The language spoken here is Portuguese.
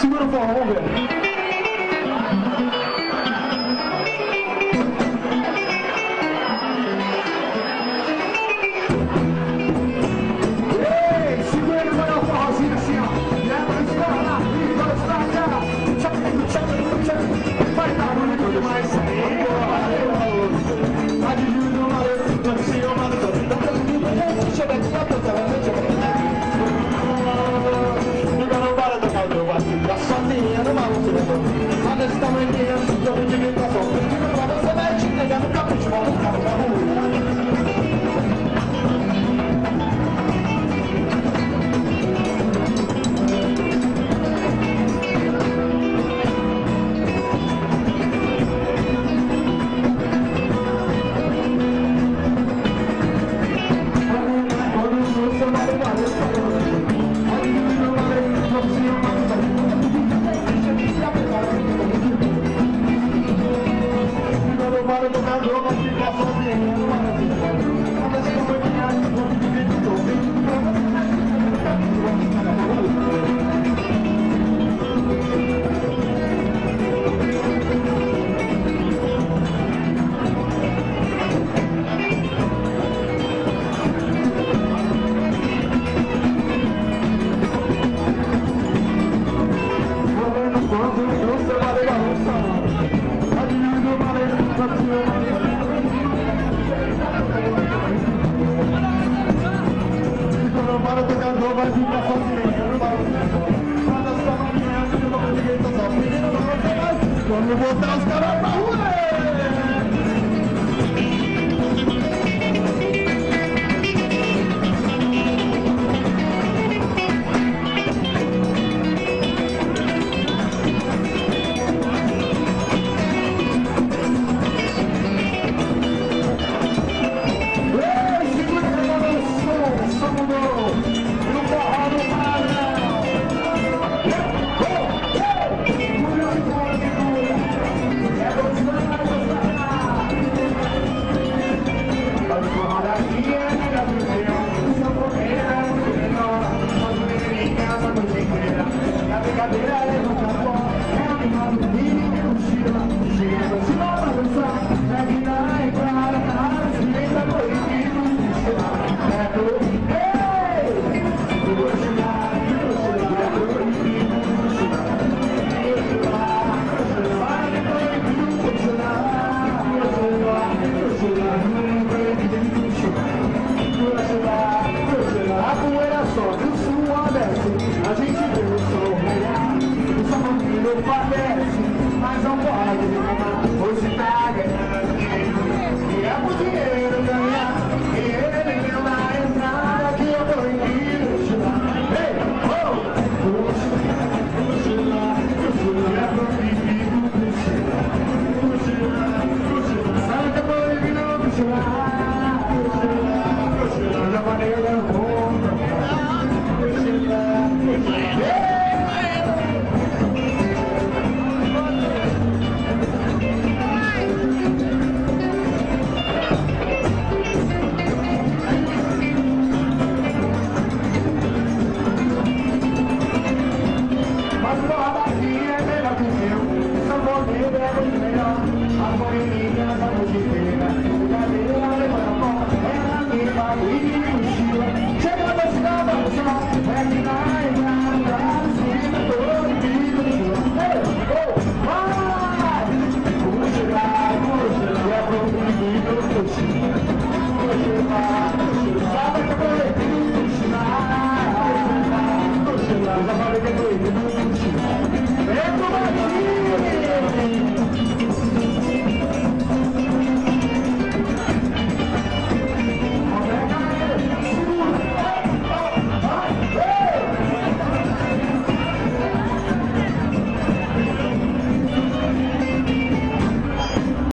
Segura o forró, vamos ver. Vamos botar os caras pra rua! Mas não pode reclamar, você tá ganhando dinheiro. E é por dinheiro ganhar, e ele deu na entrada que eu tô indo chular. Ei, oh! Vou chular, é proibido chular. Sabe que é proibido chular. Já falei, eu não vou chular. Chega da cidade, é que